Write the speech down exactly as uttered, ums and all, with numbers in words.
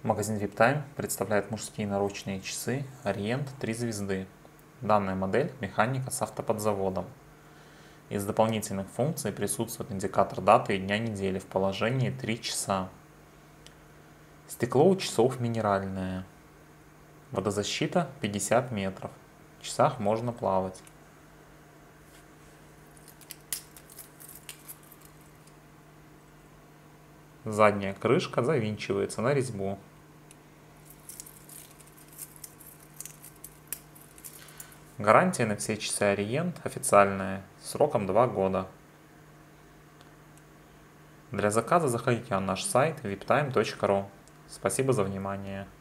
Магазин VIPTIME представляет мужские наручные часы Orient три звезды. Данная модель механика с автоподзаводом. Из дополнительных функций присутствует индикатор даты и дня недели в положении три часа. Стекло у часов минеральное. Водозащита пятьдесят метров. В часах можно плавать. Задняя крышка завинчивается на резьбу. Гарантия на все часы Orient официальная, сроком два года. Для заказа заходите на наш сайт виптайм точка ру. Спасибо за внимание.